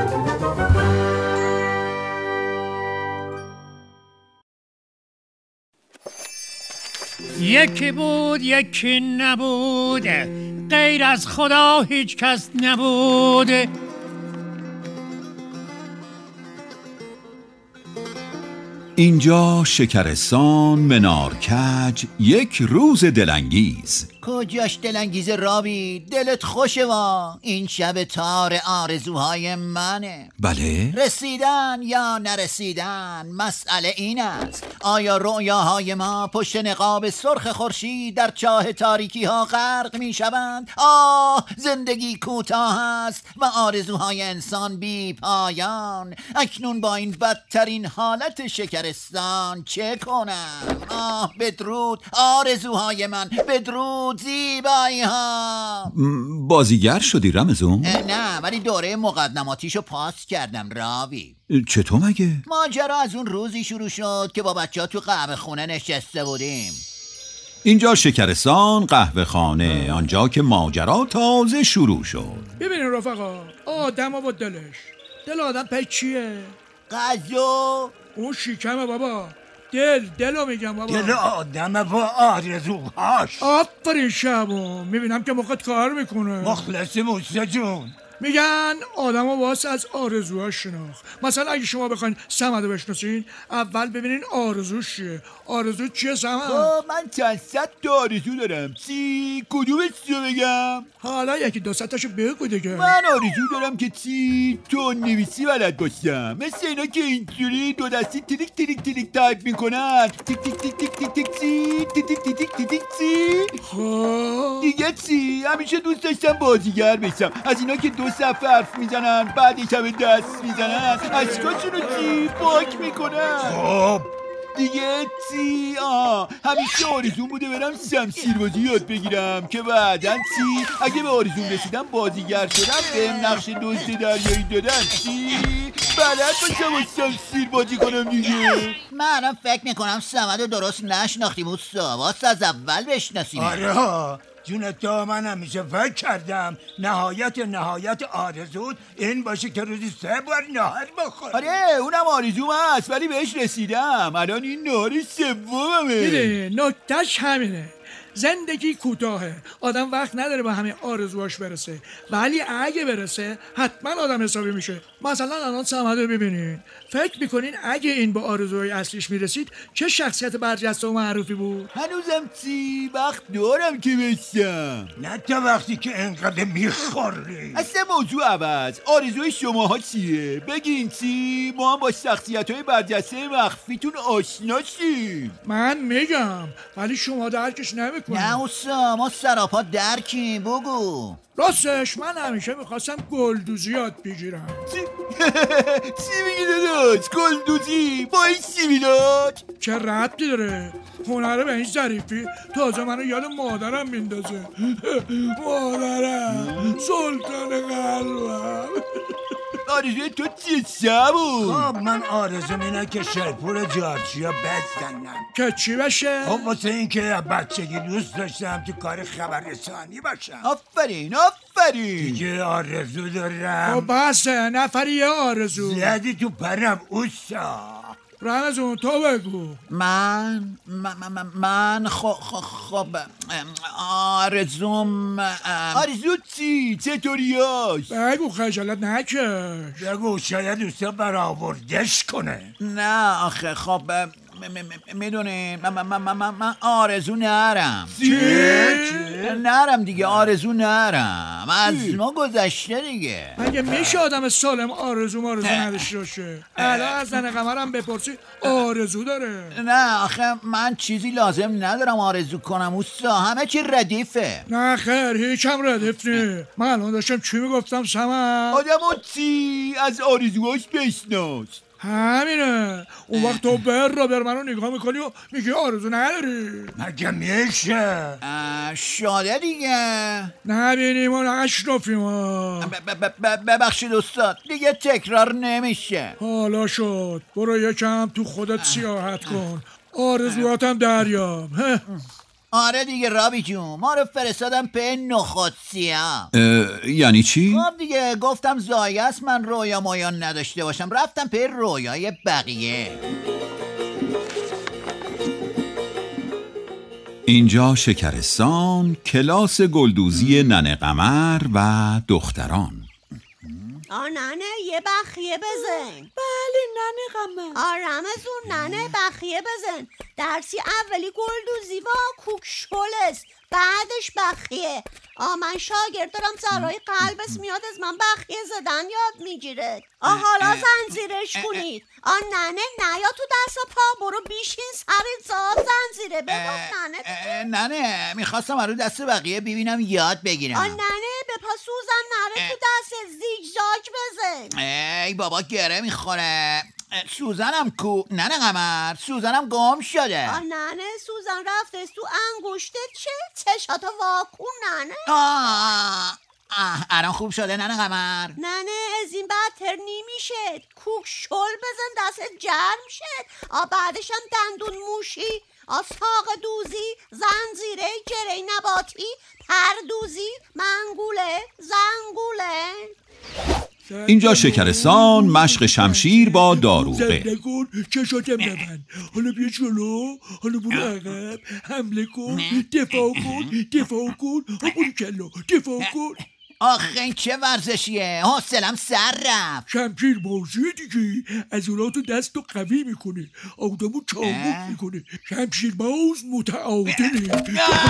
یکی بود یکی نبود، غیر از خدا هیچ کس نبود. اینجا شکرستان منارکج، یک روز دلانگیز. کجاش دلانگیز رابی؟ دلت خوشه وا، این شب تار آرزوهای منه. بله؟ رسیدن یا نرسیدن مسئله این است، آیا رؤیاهای ما پشت نقاب سرخ خورشید در چاه تاریکی ها غرق می شوند؟ زندگی کوتاه است و آرزوهای انسان بی پایان. اکنون با این بدترین حالت شکرستان چه کنم؟ بدرود آرزوهای من، بدرود زیبایی ها. بازیگر شدی رمزون؟ نه، ولی دوره مقدماتیشو پاس کردم راوی. چطور مگه؟ ماجرا از اون روزی شروع شد که با بچه ها تو قهوه خونه نشسته بودیم. اینجا شکرستان قهوه خانه، آنجا که ماجرا تازه شروع شد. ببینین رفقا، آدم و دلش، دل آدم پی چیه؟ غذا. اون شکمه بابا. دلو میگم بابا. دل آدم با آرزوهاش. آفرین شبو، میبینم که مخت کار میکنه. مخلص موسا جون. میگن آدم ها واسه از آرزوهاش شناخت. مثلا اگه شما بخواین صمدو بشناسین، اول ببینین آرزوش چیه. آرزو چیه صمد؟ من چند صد تا آرزو دارم. کدومش رو بگم؟ حالا یکی دو صد تاشو بگو دیگه. من آرزو دارم که تون نویسی بلد باشم، مثل اینا که اینجوری دو دستی تیلیک تیلیک تیلیک تایپ میکنن. تیک تیک تیک تیک تیک تیک سی تیک تیک تیک تیک تیک سی. دیگه چی؟ همیشه دوست داشتم بازیگر بشم، از اینا که دو صفحه حرف میزنن بعدش همه دست میزنن، اشکاشونو چی پاک میکنن. خب دیگه چی؟ همیشه آرزوم بوده برم شمشیربازی یاد بگیرم که بعدن چی؟ اگه به آرزوم رسیدم بازیگر شدم بهم نقش دزد دریایی دادن چی؟ بلد باشم و شمشیربازی کنم دیگه. منم فکر میکنم صمدو درست نشناختیم، واسه از اول بشناسیم. آره جونت تا من همیشه فکر کردم نهایت آرزوت این باشه که روزی 3 بار نهار بخوری. آره اونم آرزوم هست ولی بهش رسیدم. الان این نهار سوممه. دیده نکتهش همینه، زندگی کوتاهه، آدم وقت نداره به همه آرزوهاش برسه، ولی اگه برسه حتما آدم حسابی میشه. مثلا الان صمدو ببینین، فکر میکنین اگه این به آرزوهای اصلیش میرسید چه شخصیت برجسته و معروفی بود؟ هنوزم چی وقت دارم که بشم، نه تا وقتی که انقدر میخوری. اصلا موضوع عوض. آرزوی شماها چیه؟ بگین چی؟ ما هم با شخصیت‌های برجسته مخفیتون آشنا شیم. من میگم ولی شما درکش نمیکنید. نه اوستا، ما سراپا درکیم، بگو. راستش من همیشه میخواستم گلدوزی یاد بگیرم. چی میگی داداش؟ گلدوزی؟ با این چی میداد؟ چه ربطی داره؟ هنره به این ظریفی تازه منو یاد مادرم میندازه. مادرم سلطان قلبم. آرزوی تو چیه شبو؟ خب من آرزوم اینه که شیپور جارچیا بزنم. که چی بشه؟ خب واسه این که بچگی دوست داشتم تو کار خبررسانی باشم. آفرین دیگه آرزو دارم. خب بسه، نفری یه آرزو. زیادی تو پرم اوستا. رمزون تو بگو. من خب آرزوم آرزو چی؟ چطوریاش؟ بگو خجالت نکش. بگو شاید دوستا برآوردش کنه. نه آخه خب میدونی من آرزو نرم. چی؟ نرم دیگه، آرزو نرم، از ما گذشته دیگه. مگه میشه آدم سالم آرزو نداشته باشه؟ الان از زن قمرم بپرسی آرزو داره. نه آخه من چیزی لازم ندارم آرزو کنم اوستا، همه چی ردیفه. نه خیر هیچم ردیف نی. من الان داشتم چی میگفتم سمن؟ آدمو چی؟ از آرزوهاش بشناس. همینه. اون وقت تو بر منو نگاه میکنی و میگی آرزو نداری. مگه میشه؟ شاده دیگه. نبینیم و نشنفیم. ببخشید استاد، دیگه تکرار نمیشه. حالا شد، برو یکم تو خودت سیاحت کن، آرزوهاتم دریاب. آره دیگه رابی جون، ما رو فرستادم به نخود سیاه. یعنی چی؟ خب دیگه گفتم زایه است من رویا مایان نداشته باشم، رفتم به رویای بقیه. اینجا شکرستان، کلاس گلدوزی ننه قمر و دختران. ننه یه بخیه بزن. بله ننه قمر. رمزون ننه بخیه بزن. درسی اولی گلدوزی و کوکشل است، بعدش بخیه. من شاگرد دارم سرای قلبس میاد از من بخیه زدن یاد میگیره. حالا زنجیرش کنید. ننه نیا تو دست پا، برو بیشین سر زاد زنجیره بگفت ننه. ننه میخواستم رو دست بقیه ببینم یاد بگیرم. ننه به پا سوزن نره تو دست زیگزاگ بزن. ای بابا گره میخوره. سوزنم کو؟ ننه قمر سوزنم گم شده. ننه سوزن رفته تو انگشته. چشاتو واکن ننه. الان خوب شده ننه قمر؟ ننه از این بدتر نمیشه. کوکشل بزن دست جرم شد. بعدش هم دندون موشی، ساق دوزی، زنجیره، جره نباتی، پردوزی، منگوله، زنگوله. اینجا شکرستان، مشق شمشیر با داروغه. زنده کن چشاتم نبند. حالا بیا جلو، حالا برو عقب، حمله کن، دفاع کن، برو کلا، دفاع کن. آخه این چه ورزشیه؟ حوصلم سر رفت. شمشیر بازیه دیگه، از اونا تو دست رو قوی میکنه، آدمو چابک میکنه. شمشیر باز متعادله.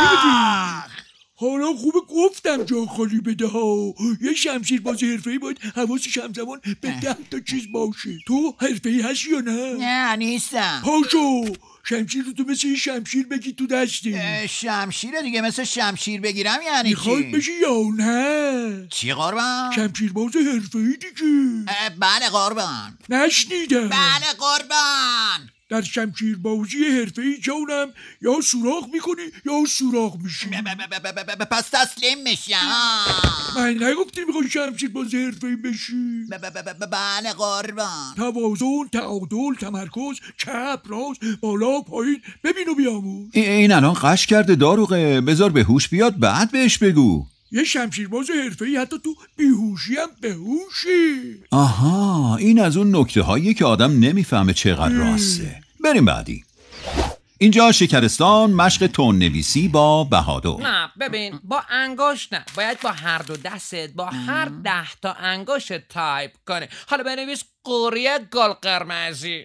حالا خوبه گفتم جا خالی بده ها. یه شمشیر باز حرفه‌ای باید حواسش همزمان به 10 تا چیز باشه. تو حرفه‌ای هستی یا نه؟ نه نیستم. پاشو شمشیر رو تو مثل یه شمشیر بگی تو دستی. شمشیر دیگه مثل شمشیر بگیرم یعنی میخوای چی؟ بشی یا نه؟ چی قربان؟ شمشیر باز حرفه‌ای دیگه. بله قربان. نشنیدم. بله قربان. در شمشیر بازی حرفه‌ای جانم یا سوراخ میکنی یا سوراخ میشی. پس تسلیم میشم. من نگفتی میخوای شمشیر بازی حرفه‌ای بشی. بله قربان. توازن، تعادل، تمرکز، چپ راست، بالا پایین، ببین و بیاموز. این الان قش کرده داروغه، بذار به هوش بیاد بعد بهش بگو. یه شمشیرباز حرفه‌ای حتی تو بیهوشی هم بهوشی. آها، این از اون نکته هایی که آدم نمیفهمه چقدر راسته. بریم بعدی. اینجا شکرستان، مشق تون نویسی با بهادر. نه ببین، با انگشت نه، باید با هر دو دستت با هر 10 تا انگشت تایپ کنی. حالا بنویس قوریه گل قرمزی.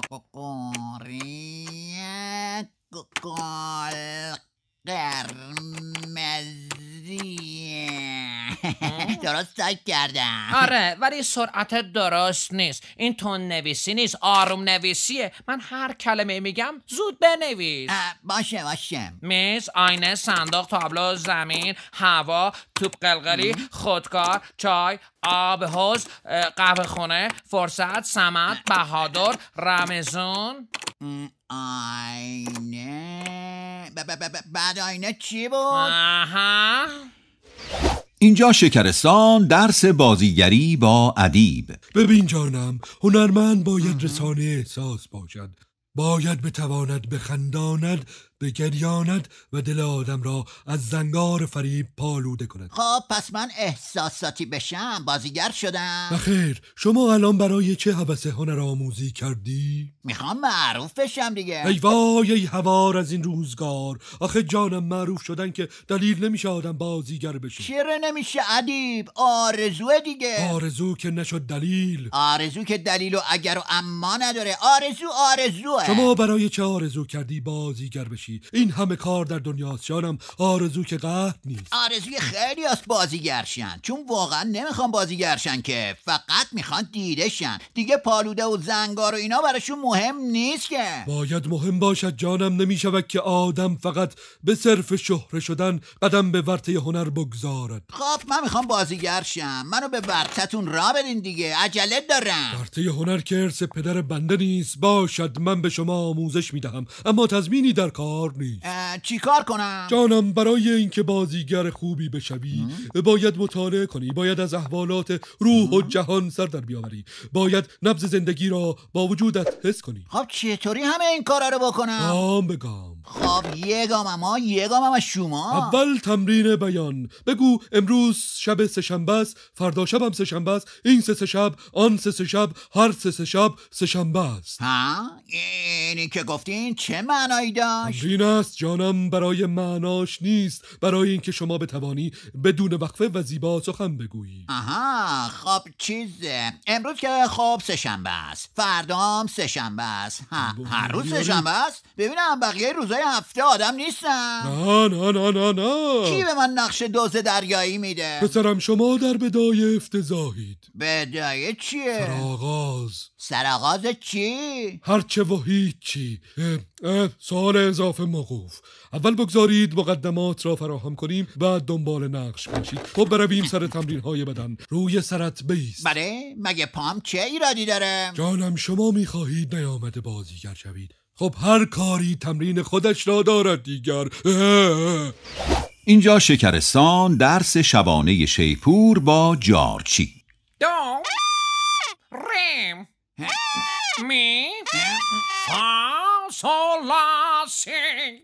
قوریه گل قرمزی. درست تایپ کردم. آره ولی سرعت درست نیست. این تون نویسی نیست، آروم نویسیه. من هر کلمه میگم زود بنویس. باشه. میز، آینه، صندوق، تابلو، زمین، هوا، توپ قلقلی، خودکار، چای، آب حوض، قهوه خونه، فرصت، صمد، بهادر، رمزون. آینه. بعد آینه چی بود؟ آها. اینجا شکرستان، درس بازیگری با ادیب. ببین جانم، هنرمند باید رسانه احساس باشد، باید بتواند بخنداند، بگریاند و دل آدم را از زنگار فریب پالوده کند. خب پس من احساساتی بشم بازیگر شدم؟ بخیر، شما الان برای چه هوس هنرآموزی کردی؟ میخوام معروف بشم دیگه. ای وای ای هوار از این روزگار. آخه جانم، معروف شدن که دلیل نمیشه آدم بازیگر بشه. چرا نمیشه ادیب؟ آرزوه دیگه. آرزو که نشد دلیل. آرزو که دلیل و اگر و اما نداره. آرزوه. شما برای چه آرزو کردی بازیگر بشی؟ این همه کار در دنیاست جانم، آرزو که قحط نیست. آرزوی خیلی از بازیگرشن، چون واقعا نمیخوان بازیگرشن که، فقط میخوان دیدهشن دیگه. پالوده و زنگار و اینا براشون مهم نیست که. باید مهم باشد جانم. نمیشود که آدم فقط به صرف شهره شدن قدم به ورطه هنر بگذارد. خب من میخوام بازیگرشم، منو به ورطتون را بدین دیگه، عجله دارم. ورطه هنر که ارث پدر بنده نیست. باشد من به شما آموزش میدهم، اما تضمینی در کار نیست. چی کار کنم؟ جانم، برای اینکه بازیگر خوبی بشوی باید مطالعه کنی، باید از احوالات روح و جهان سر در بیاوری، باید نبض زندگی را با وجودت حس کنی. خب چطوری همه این کارا رو بکنم؟ بگم خب یگام از شما. اول تمرین بیان. بگو امروز شب سه‌شنبه است، فردا شبم سه‌شنبه است، این سه شب، آن سه شب، هر سه شب سه‌شنبه است. ها؟ اینی که گفتین چه معنایی داشت؟ تمرین است جانم، برای معناش نیست، برای اینکه شما بتوانی بدون وقفه و زیبا سخن بگویی. آها، خب امروز که خب سه‌شنبه است، فردا هم سه‌شنبه است. هر روز سه‌شنبه است؟ ببینم بقیه روزهای هفته آدم نیستن. نه. کی به من نقش دوز دریایی میده؟ پسرم شما در بدای افتضاحید. بدایه چیه؟ سرآغاز چی؟ هرچه و هیچی. سوال اضافه موقوف. اول بگذارید مقدمات را فراهم کنیم، بعد دنبال نقش باشید. خب برویم سر تمرین های بدن. روی سرت بیست. بله، مگه پام چه ایرادی داره؟ جانم شما میخواهید نیامده بازیگر شوید. خب هر کاری تمرین خودش را دارد دیگر. اینجا شکرستان، درس شبانه شیپور با جارچی. دو ریم می فا sol la si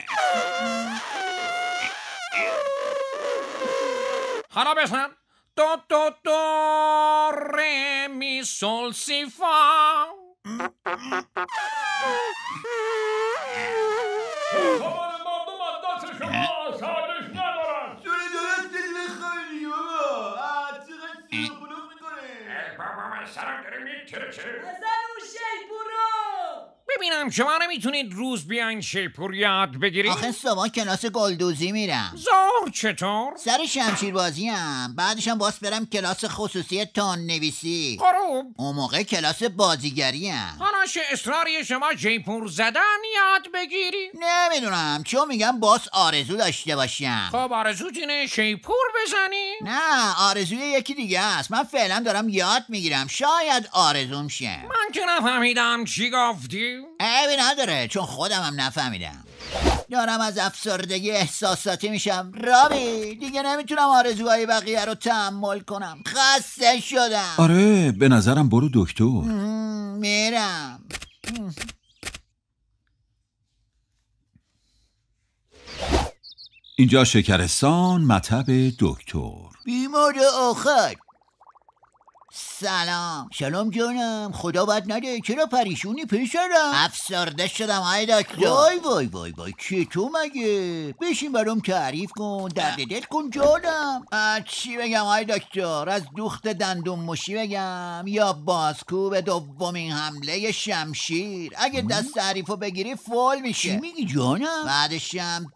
حالا بزن دو ره می سول سی فا. ببینم شما نمیتونید روز بیاین شیپور یاد بگیرید؟ آخه صبح کلاس گلدوزی میرم. ظهر چطور؟ سر شمشیربازی هم. بعدشم باز برم کلاس خصوصی تون نویسی. غروب اون موقع کلاس بازیگری هم. حالا چه اصراری شما شیپور زدن یاد بگیری؟ نمیدونم، چون میگم باز آرزو داشته باشم. خب آرزوت اینه شیپور بزنی؟ نه، آرزوی یکی دیگه است. من فعلا دارم یاد میگیرم، شاید آرزوم شه. من که نفهمیدم چی گفتی؟ عیبی نداره، چون خودم هم نفهمیدم. دارم از افسردگی احساساتی میشم. رابی، دیگه نمیتونم آرزوهای بقیه رو تحمل کنم. خسته شدم. آره، به نظرم برو دکتر. میرم. اینجا شکرستان، مطب دکتر. بیمار آخر. سلام جانم، خدا بد نده، چرا پریشونی پسرم؟ افسرده شدم های دکتر. وای چطور مگه؟ بشین برام تعریف کن، درد دل کن جانم. چی بگم های دکتر؟ از دوخت دندون مشی بگم یا بازکوب دومین حمله شمشیر؟ اگه دست تعریفو بگیری فول میشه. چی میگی جانم؟ بعدشم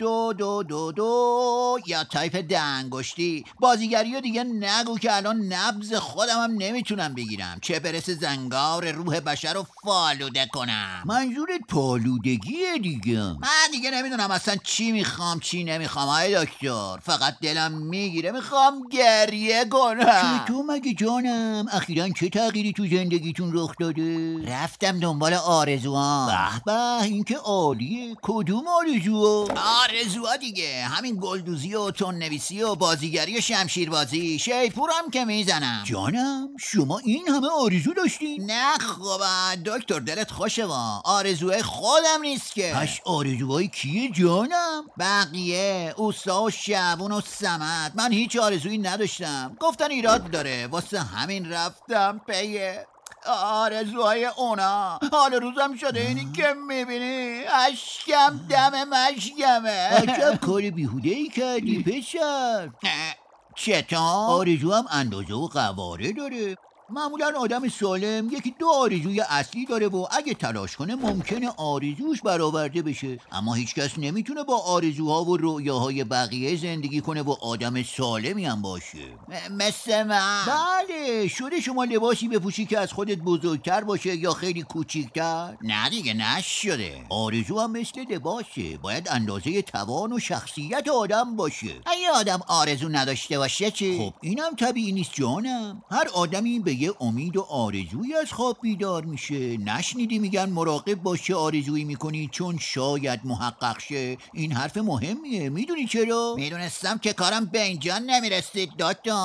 دو یا تایپ دنگشتی. بازیگریو دیگه نگو که الان نبض خودم هم نمیتونم بگیرم، چه برسه زنگار روح بشر رو فالوده کنم. منظورت پالودگیه دیگه؟ من دیگه نمیدونم اصلا چی میخوام چی نمیخوام های دکتر. فقط دلم میگیره میخوام گریه کنم. چطور مگه جانم؟ اخیراً چه تغییری تو زندگیتون رخ داده؟ رفتم دنبال آرزوام. به این که عالیه. کدوم آرزوها دیگه، همین گلدوزی و تون نویسی و بازیگری و شمشیربازی. شیپورم که میزنم. جانم شما این همه آرزو داشتی؟ نه خب دکتر، دلت خوشه وا. آرزوهای خودم نیست که. پس آرزوهای کیه جانم؟ بقیه، اوستا و شعبون و سمت. من هیچ آرزویی نداشتم، گفتن ایراد داره، واسه همین رفتم پیه آرزوهای اونا. حال روزم شده اینی که میبینی اشکم دم مشکمه. عجب کار بیهوده ای کردی پسر. چطور؟ آرزو هم اندازه و قواره داره. معمولا آدم سالم یکی دو آرزوی اصلی داره و اگه تلاش کنه ممکنه آرزوش برآورده بشه، اما هیچکس نمیتونه با آرزوها و رؤیاهای بقیه زندگی کنه و آدم سالمی هم باشه. مثل من. بله، شده شما لباسی بپوشی که از خودت بزرگتر باشه یا خیلی کوچیکتر؟ نه دیگه، نشده. آرزو هم مثل لباسه، باید اندازه توان و شخصیت آدم باشه. اگه آدم آرزو نداشته باشه چی؟ خب اینم طبیعی نیست جانم. هر آدمی به یه امید و آرزویی از خواب بیدار میشه. نشنیدی میگن مراقب باش چه آرزویی میکنی چون شاید محقق شه؟ این حرف مهمیه. میدونی چرا؟ میدونستم که کارم به اینجا نمیرسید دکتر.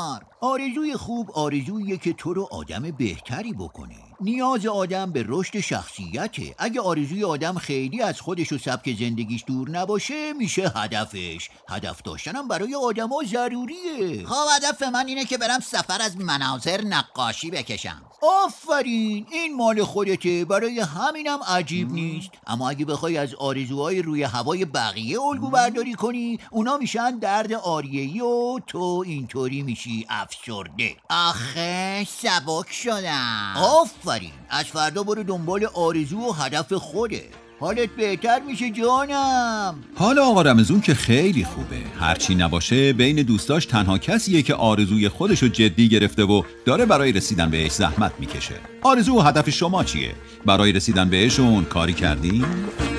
آرزوی خوب آرزوییه که تو رو آدم بهتری بکنه. نیاز آدم به رشد شخصیته. اگه آرزوی آدم خیلی از خودش و سبک زندگیش دور نباشه میشه هدفش. هدف داشتنم برای آدما ضروریه. خب هدف من اینه که برم سفر از مناظر نقاشی بکشم. آفرین، این مال خودته، برای همینم عجیب نیست. اما اگه بخوای از آرزوهای روی هوای بقیه الگو برداری کنی، اونا میشن درد آریه‌ای و تو اینطوری میشی افسرده. آخه سبک شدم. آفرین، از فردا برو دنبال آرزو و هدف خوده. حالت بهتر میشه جانم. حال آقا رمضون که خیلی خوبه. هرچی نباشه بین دوستاش تنها کسیه که آرزوی خودشو جدی گرفته و داره برای رسیدن بهش زحمت میکشه. آرزو و هدف شما چیه؟ برای رسیدن بهشون کاری کردین؟